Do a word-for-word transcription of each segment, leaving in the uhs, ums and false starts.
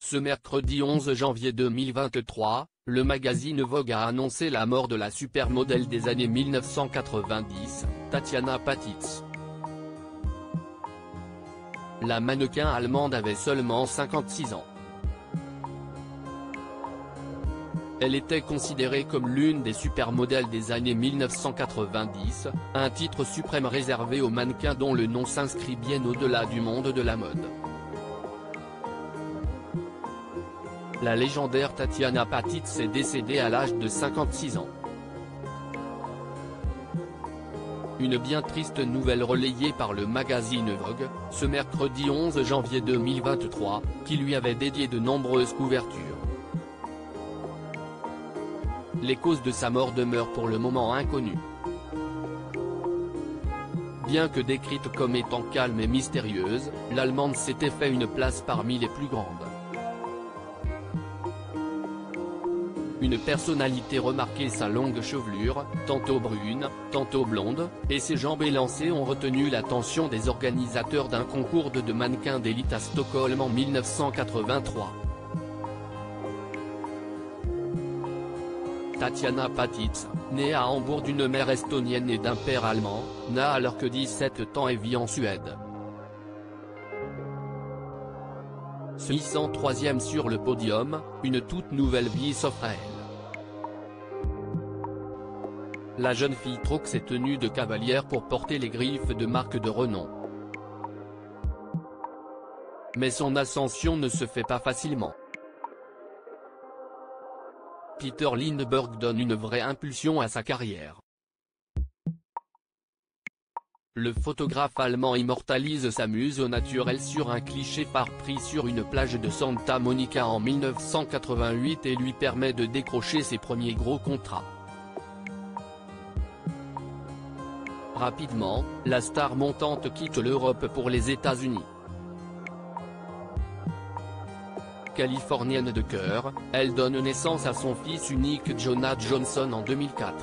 Ce mercredi onze janvier deux mille vingt-trois, le magazine Vogue a annoncé la mort de la supermodèle des années mille neuf cent quatre-vingt-dix, Tatiana Patitz. La mannequin allemande avait seulement cinquante-six ans. Elle était considérée comme l'une des supermodèles des années mille neuf cent quatre-vingt-dix, un titre suprême réservé aux mannequins dont le nom s'inscrit bien au-delà du monde de la mode. La légendaire Tatiana Patitz est décédée à l'âge de cinquante-six ans. Une bien triste nouvelle relayée par le magazine Vogue, ce mercredi onze janvier deux mille vingt-trois, qui lui avait dédié de nombreuses couvertures. Les causes de sa mort demeurent pour le moment inconnues. Bien que décrite comme étant calme et mystérieuse, l'Allemande s'était fait une place parmi les plus grandes. Une personnalité remarquée, sa longue chevelure, tantôt brune, tantôt blonde, et ses jambes élancées ont retenu l'attention des organisateurs d'un concours de, de mannequins d'élite à Stockholm en mille neuf cent quatre-vingt-trois. Tatiana Patitz, née à Hambourg d'une mère estonienne et d'un père allemand, n'a alors que dix-sept ans et vit en Suède. Se hissant troisième sur le podium, une toute nouvelle vie s'offre à elle. La jeune fille troque ses tenues de cavalière pour porter les griffes de marques de renom. Mais son ascension ne se fait pas facilement. Peter Lindbergh donne une vraie impulsion à sa carrière. Le photographe allemand immortalise sa muse au naturel sur un cliché phare pris sur une plage de Santa Monica en mille neuf cent quatre-vingt-huit et lui permet de décrocher ses premiers gros contrats. Rapidement, la star montante quitte l'Europe pour les États-Unis. Californienne de cœur, elle donne naissance à son fils unique Jonah Johnson en deux mille quatre.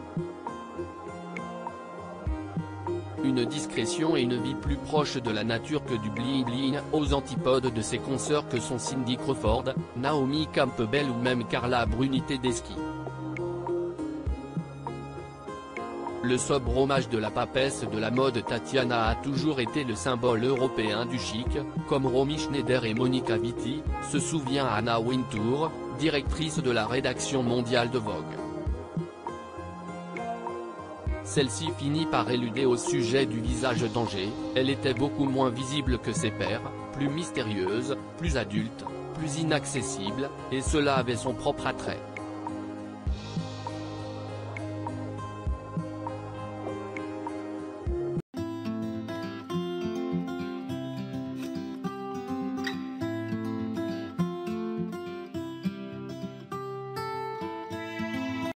Une discrétion et une vie plus proche de la nature que du bling-bling, aux antipodes de ses consoeurs que sont Cindy Crawford, Naomi Campbell ou même Carla Bruni Tedeschi. Le sobre hommage de la papesse de la mode Tatiana a toujours été le symbole européen du chic, comme Romy Schneider et Monica Vitti, se souvient Anna Wintour, directrice de la rédaction mondiale de Vogue. Celle-ci finit par éluder au sujet du visage d'Angers, elle était beaucoup moins visible que ses pairs, plus mystérieuse, plus adulte, plus inaccessible, et cela avait son propre attrait.